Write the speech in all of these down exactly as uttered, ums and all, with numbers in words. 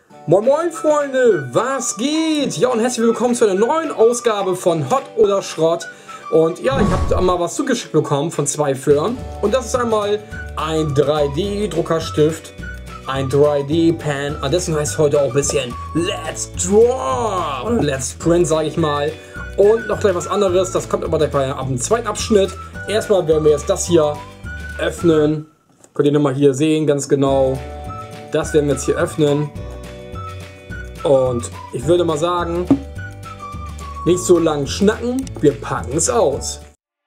Moin Moin Freunde, was geht? Ja und herzlich willkommen zu einer neuen Ausgabe von Hot oder Schrott. Und ja, ich habe mal was zugeschickt bekommen von zwei Firmen. Und das ist einmal ein drei D Druckerstift, ein drei D Pen. Und deswegen heißt es heute auch ein bisschen Let's Draw oder Let's Print, sage ich mal. Und noch gleich was anderes, das kommt aber gleich ab dem zweiten Abschnitt. Erstmal werden wir jetzt das hier öffnen. Könnt ihr nochmal hier sehen, ganz genau. Das werden wir jetzt hier öffnen. Und ich würde mal sagen, nicht so lang schnacken, wir packen es aus.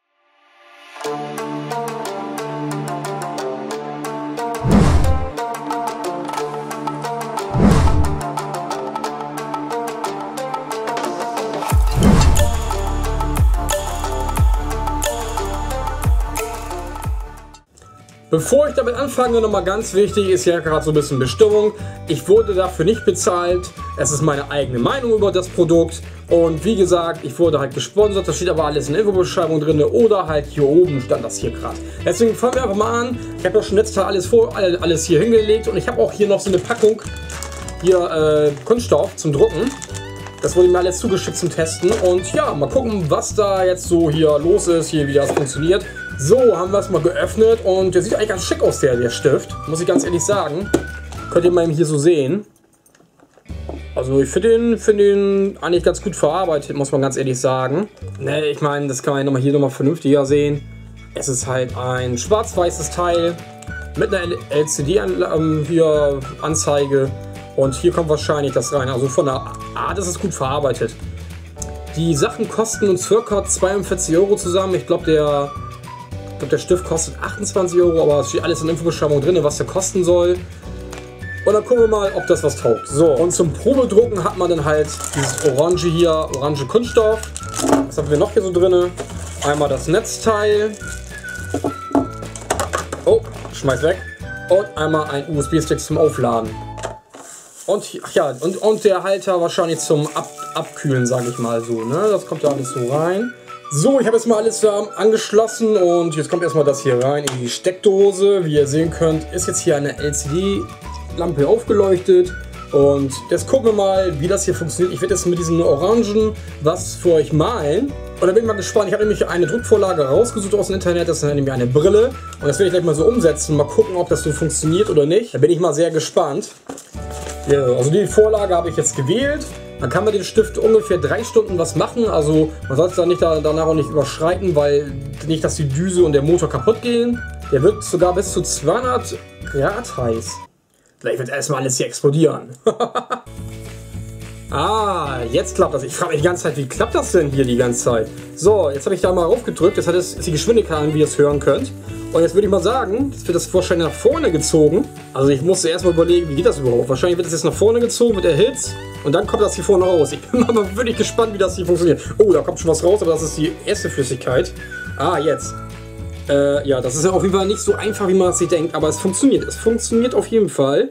Bevor ich damit anfange, nochmal ganz wichtig, ist ja gerade so ein bisschen Bestimmung. Ich wurde dafür nicht bezahlt. Es ist meine eigene Meinung über das Produkt. Und wie gesagt, ich wurde halt gesponsert. Das steht aber alles in der Infobeschreibung drin. Oder halt hier oben stand das hier gerade. Deswegen fangen wir einfach mal an. Ich habe ja schon letztes Mal alles, vor, alles hier hingelegt. Und ich habe auch hier noch so eine Packung. Hier äh, Kunststoff zum Drucken. Das wurde mir alles zugeschickt zum Testen. Und ja, mal gucken, was da jetzt so hier los ist. Hier, wie das funktioniert. So, haben wir es mal geöffnet und der sieht eigentlich ganz schick aus, der, der Stift. Muss ich ganz ehrlich sagen. Könnt ihr mal hier so sehen. Also ich finde den, find den eigentlich ganz gut verarbeitet, muss man ganz ehrlich sagen. Ne, ich meine, das kann man nochmal hier nochmal vernünftiger sehen. Es ist halt ein schwarz-weißes Teil mit einer L C D-Anzeige. Und hier kommt wahrscheinlich das rein. Also von der Art ist es gut verarbeitet. Die Sachen kosten uns ca. zweiundvierzig Euro zusammen. Ich glaube, der... Ich glaube, der Stift kostet achtundzwanzig Euro, aber es steht alles in der Infobeschreibung drin, was der kosten soll. Und dann gucken wir mal, ob das was taugt. So, und zum Probedrucken hat man dann halt dieses Orange hier, orange Kunststoff. Was haben wir noch hier so drin? Einmal das Netzteil. Oh, schmeiß weg. Und einmal ein U S B-Stick zum Aufladen. Und, ach ja, und, und der Halter wahrscheinlich zum Ab, Abkühlen, sage ich mal so. Ne? Das kommt da alles so rein. So, ich habe jetzt mal alles ähm, angeschlossen und jetzt kommt erstmal das hier rein in die Steckdose. Wie ihr sehen könnt, ist jetzt hier eine L C D-Lampe aufgeleuchtet. Und jetzt gucken wir mal, wie das hier funktioniert. Ich werde jetzt mit diesen Orangen was für euch malen. Und da bin ich mal gespannt. Ich habe nämlich eine Druckvorlage rausgesucht aus dem Internet. Das ist nämlich eine Brille. Und das werde ich gleich mal so umsetzen. Mal gucken, ob das so funktioniert oder nicht. Da bin ich mal sehr gespannt. Ja, also die Vorlage habe ich jetzt gewählt. Dann kann man den Stift ungefähr drei Stunden was machen, also man sollte es dann nicht da, danach auch nicht überschreiten, weil nicht, dass die Düse und der Motor kaputt gehen. Der wird sogar bis zu zweihundert Grad heiß. Vielleicht wird erstmal alles hier explodieren. Ah, jetzt klappt das. Ich frage mich die ganze Zeit, wie klappt das denn hier die ganze Zeit? So, jetzt habe ich da mal raufgedrückt, jetzt hat es ist die Geschwindigkeit an, wie ihr es hören könnt. Und jetzt würde ich mal sagen, jetzt wird das wahrscheinlich nach vorne gezogen. Also ich musste erstmal überlegen, wie geht das überhaupt? Wahrscheinlich wird das jetzt nach vorne gezogen, wird erhitzt und dann kommt das hier vorne raus. Ich bin aber wirklich gespannt, wie das hier funktioniert. Oh, da kommt schon was raus, aber das ist die erste Flüssigkeit. Ah, jetzt. Äh, ja, das ist ja auf jeden Fall nicht so einfach, wie man sich denkt, aber es funktioniert. Es funktioniert auf jeden Fall.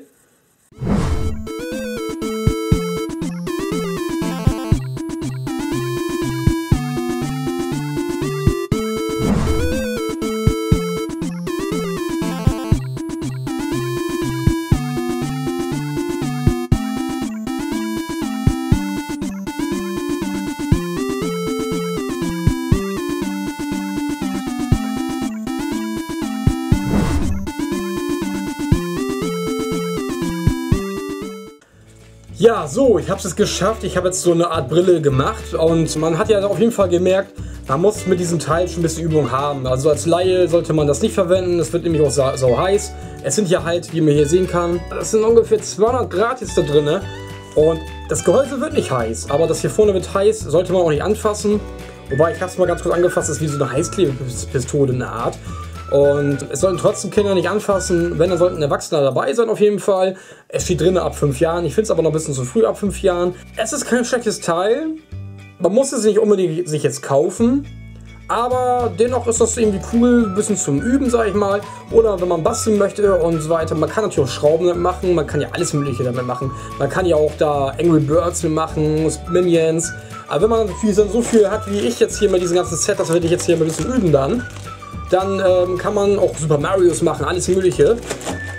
Ja, so, ich habe es geschafft. Ich habe jetzt so eine Art Brille gemacht und man hat ja auf jeden Fall gemerkt, man muss mit diesem Teil schon ein bisschen Übung haben. Also als Laie sollte man das nicht verwenden, es wird nämlich auch sau, sau heiß. Es sind ja halt, wie man hier sehen kann, das sind ungefähr zweihundert Grad jetzt da drin. Und das Gehäuse wird nicht heiß, aber das hier vorne wird heiß, sollte man auch nicht anfassen. Wobei, ich habe es mal ganz kurz angefasst, das ist wie so eine Heißklebepistole in der Art. Und es sollten trotzdem Kinder nicht anfassen, wenn, dann sollten Erwachsene dabei sein auf jeden Fall. Es steht drin ab fünf Jahren, ich finde es aber noch ein bisschen zu früh ab fünf Jahren. Es ist kein schlechtes Teil, man muss es nicht unbedingt sich jetzt kaufen. Aber dennoch ist das irgendwie cool, ein bisschen zum Üben, sag ich mal. Oder wenn man basteln möchte und so weiter. Man kann natürlich auch Schrauben damit machen, man kann ja alles Mögliche damit machen. Man kann ja auch da Angry Birds mit machen, Minions. Aber wenn man natürlich so viel hat wie ich jetzt hier mit diesem ganzen Set, das werde ich jetzt hier ein bisschen üben dann. Dann ähm, kann man auch Super Marios machen, alles Mögliche.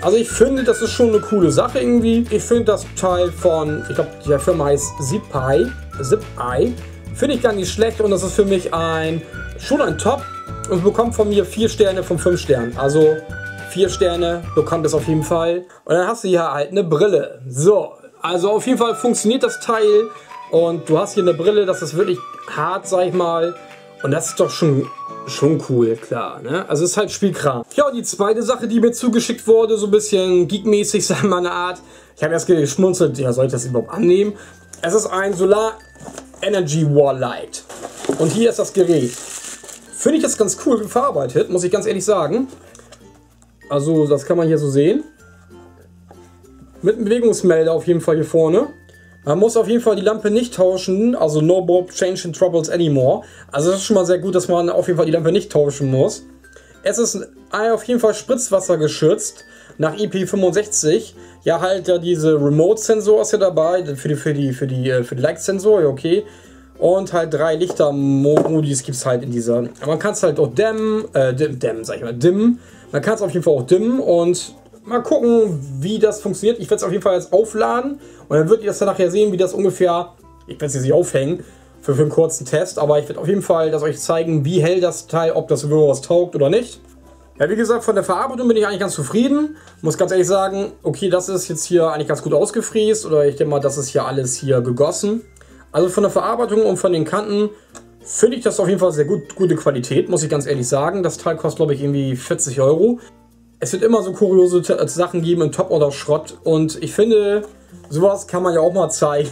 Also ich finde, das ist schon eine coole Sache irgendwie. Ich finde das Teil von, ich glaube, die Firma heißt Zip-Eye, Zip-Eye, finde ich gar nicht schlecht und das ist für mich ein, schon ein Top und bekommt von mir vier Sterne von fünf Sternen. Also vier Sterne bekommt es auf jeden Fall. Und dann hast du hier halt eine Brille. So, also auf jeden Fall funktioniert das Teil und du hast hier eine Brille, das ist wirklich hart, sag ich mal. Und das ist doch schon... Schon cool, klar, ne? Also es ist halt Spielkram. Ja, und die zweite Sache, die mir zugeschickt wurde, so ein bisschen geekmäßig, sagen wir eine Art. Ich habe erst geschmunzelt, ja, soll ich das überhaupt annehmen? Es ist ein Solar Energy Wall Light. Und hier ist das Gerät. Finde ich das ganz cool verarbeitet, muss ich ganz ehrlich sagen. Also, das kann man hier so sehen. Mit einem Bewegungsmelder auf jeden Fall hier vorne. Man muss auf jeden Fall die Lampe nicht tauschen, also no bulb change in troubles anymore. Also das ist schon mal sehr gut, dass man auf jeden Fall die Lampe nicht tauschen muss. Es ist auf jeden Fall Spritzwasser geschützt, nach I P fünfundsechzig. Ja, halt ja diese Remote-Sensor ist ja dabei, für die, für die, für die, für die Light-Sensor, okay. Und halt drei Lichter-Modis gibt es halt in dieser. Man kann es halt auch dämmen, äh, dämmen, sag ich mal, dimmen. Man kann es auf jeden Fall auch dimmen und mal gucken, wie das funktioniert. Ich werde es auf jeden Fall jetzt aufladen und dann würdet ihr das dann nachher sehen, wie das ungefähr, ich werde es jetzt nicht aufhängen, für, für einen kurzen Test, aber ich werde auf jeden Fall das euch zeigen, wie hell das Teil, ob das überhaupt was taugt oder nicht. Ja, wie gesagt, von der Verarbeitung bin ich eigentlich ganz zufrieden. Muss ganz ehrlich sagen, okay, das ist jetzt hier eigentlich ganz gut ausgefräst oder ich denke mal, das ist hier alles hier gegossen. Also von der Verarbeitung und von den Kanten finde ich das auf jeden Fall sehr gut, gute Qualität, muss ich ganz ehrlich sagen. Das Teil kostet, glaube ich, irgendwie vierzig Euro. Es wird immer so kuriose Sachen geben in Top oder Schrott und ich finde, sowas kann man ja auch mal zeigen.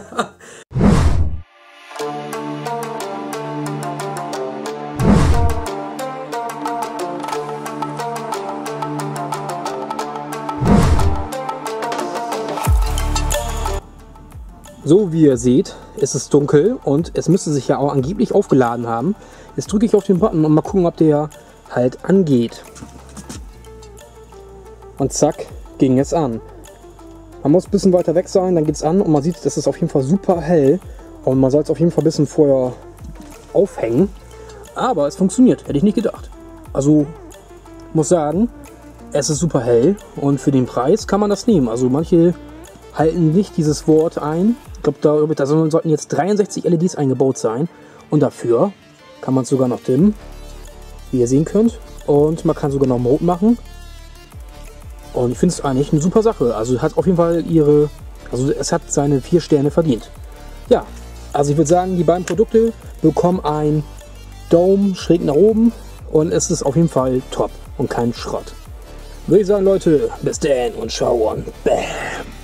So wie ihr seht, ist es dunkel und es müsste sich ja auch angeblich aufgeladen haben. Jetzt drücke ich auf den Button und mal gucken, ob der halt angeht. Und zack, ging es an. Man muss ein bisschen weiter weg sein, dann geht es an und man sieht, das ist auf jeden Fall super hell. Und man soll es auf jeden Fall ein bisschen vorher aufhängen. Aber es funktioniert, hätte ich nicht gedacht. Also, muss sagen, es ist super hell und für den Preis kann man das nehmen. Also manche halten nicht dieses Wort ein. Ich glaube, da, da sollten jetzt dreiundsechzig L E Ds eingebaut sein. Und dafür kann man es sogar noch dimmen, wie ihr sehen könnt. Und man kann sogar noch Mode machen. Und ich finde es eigentlich eine super Sache. Also hat auf jeden Fall ihre, also es hat seine vier Sterne verdient. Ja, also ich würde sagen, die beiden Produkte bekommen ein Daumen schräg nach oben und es ist auf jeden Fall top und kein Schrott. Würde ich sagen, Leute, bis dann und ciao und bam.